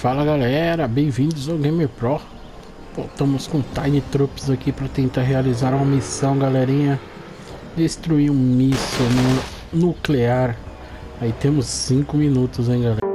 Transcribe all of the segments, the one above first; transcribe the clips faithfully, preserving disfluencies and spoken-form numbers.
Fala galera, bem-vindos ao Gamer Pro. Voltamos com Tiny Troops aqui para tentar realizar uma missão, galerinha. Destruir um míssil nuclear. Aí temos cinco minutos, hein, galera.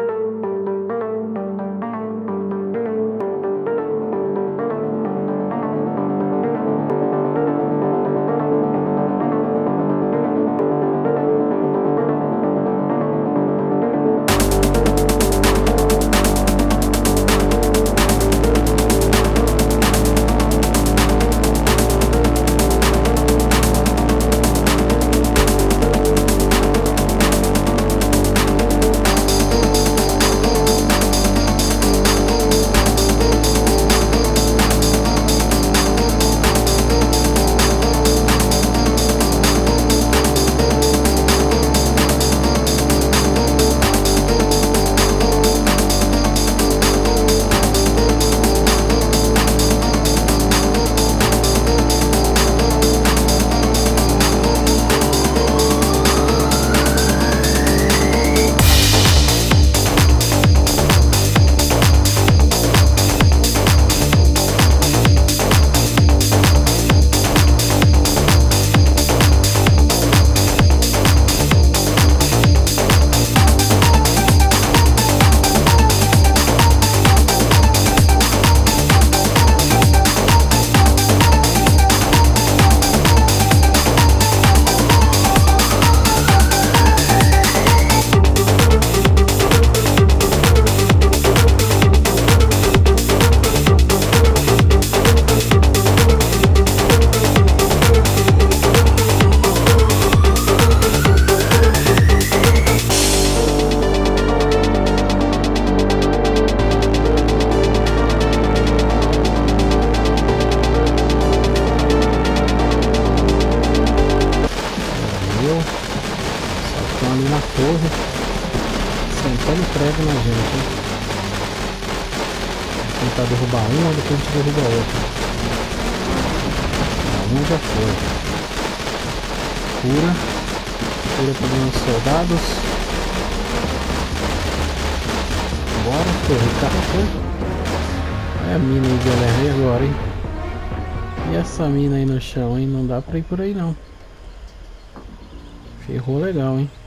Ali na torre, sentando prego na gente, hein? Vou tentar derrubar um, depois a gente derruba outro. Um já foi. Cura. Cura para os soldados. Bora, torre, carregou. Olha a mina aí, galera, e agora, hein? E essa mina aí no chão, hein? Não dá pra ir por aí, não. Ferrou legal, hein?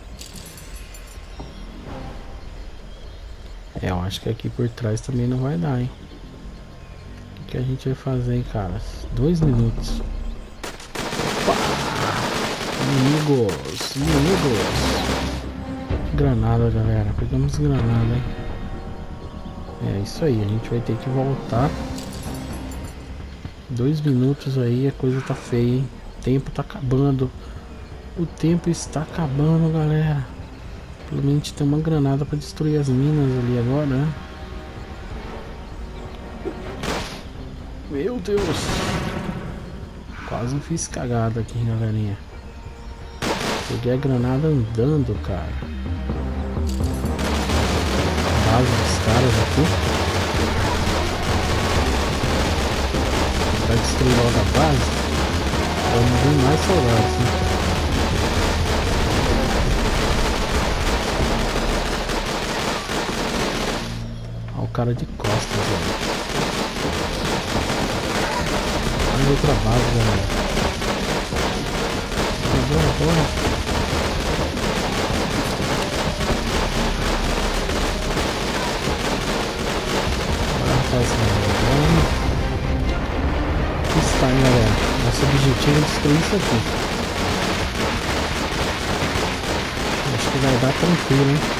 É, eu acho que aqui por trás também não vai dar, hein? O que a gente vai fazer, hein, cara? Dois minutos. Opa! Inimigos! Inimigos! Granada, galera. Pegamos granada, hein? É isso aí. A gente vai ter que voltar. Dois minutos aí, a coisa tá feia, hein? O tempo tá acabando. O tempo está acabando, galera. Pelo menos a gente tem uma granada para destruir as minas ali agora, né? Meu Deus! Quase fiz cagada aqui, galerinha. Peguei a granada andando, cara. Base dos caras aqui. Vai destruir logo a base. Vamos vir mais soldados, né? Cara de costas, velho. Olha outra base, galera. Bora, bora. Bora, rapaziada. Aqui está, hein, galera. Nosso objetivo é destruir isso aqui. Acho que vai dar tranquilo, hein.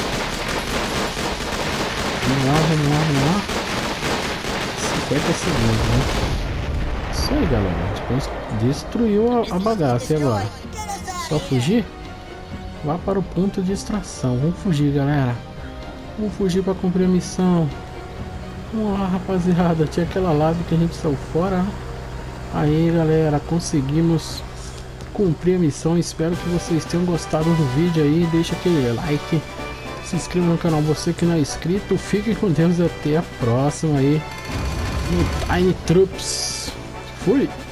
Vamos lá, vamos lá, vamos lá. cinquenta segundos, né? Isso aí, galera. A gente destruiu a, a bagaça. E agora? Só fugir? Vá para o ponto de extração. Vamos fugir, galera. Vamos fugir para cumprir a missão. Vamos lá, rapaziada. Tinha aquela lave que a gente saiu fora. Aí, galera. Conseguimos cumprir a missão. Espero que vocês tenham gostado do vídeo aí. Deixa aquele like. Se inscreva no canal, você que não é inscrito. Fiquem com Deus e até a próxima aí no Tiny Troops. Fui!